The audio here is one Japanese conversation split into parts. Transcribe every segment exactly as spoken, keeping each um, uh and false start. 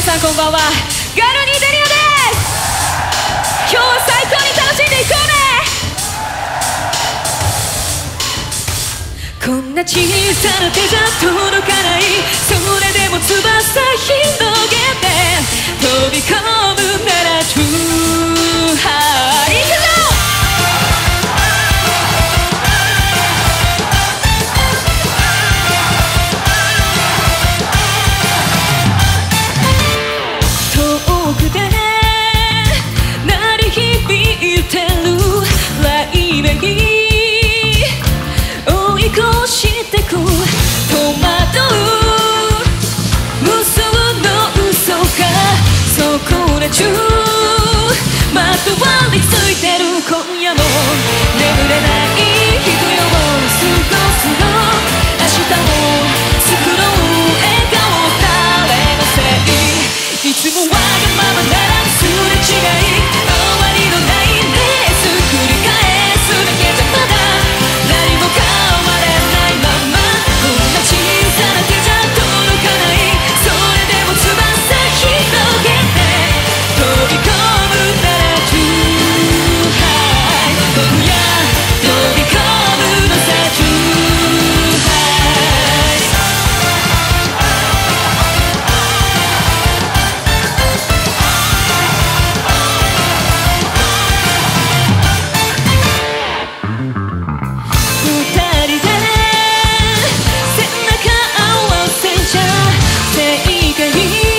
さんこんばんは。ガルニーデリオです。今日は最高に楽しんでいこうね。こんな小さな手じゃ届かない、それでも翼広げて飛び込むなら True High 行くぞ。遠くで鳴り響いてる雷鳴、追い越してく戸惑う無数の嘘がそこら中まとわりついてる。今夜も眠れない日々を過ごすの、明日も作ろう笑顔誰のせい、いつもわがままならすれ違い、終わりのないレース繰り返すだけじゃまだ何も変われないまま、こんな小さな手じゃ届かない、それでも翼広げて飛び込むなら True High、 今夜飛び込むのさ True High。 二人で背中合わせちゃ正解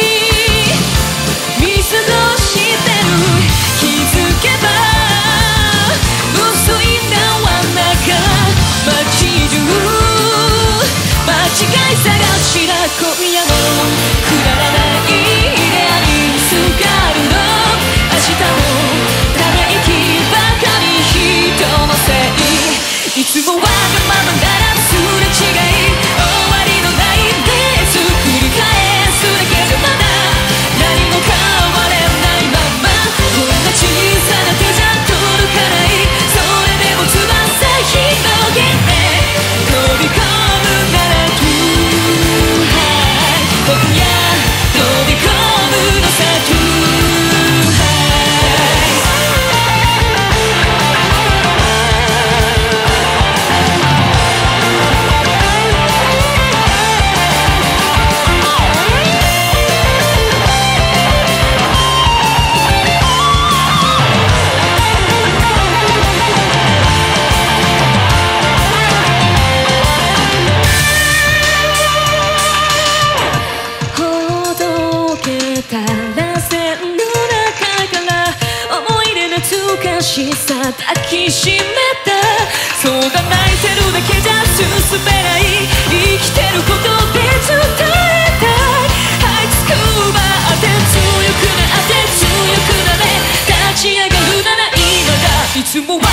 見過ごしてる、気づけば薄い縄の中街中間違い探しだ。今夜もくだらないイデアにすがるの、明日もため息ばかり人のせい、いつもわがままならすれ違い、終わりのないレース繰り返すだけじゃまだ何も変われないまま、こんな小さな手じゃ届かない、それでも翼広げて飛び込むなら True High、 今夜飛び込むのさ True High。 ほどけたら線の中から思い出懐かしさ抱きしめた、そうだ泣いてるだけじゃ進めない、生きてることで伝えたい、這いつくばって強くなって強くなれ、立ち上がるなら今だ、いつもは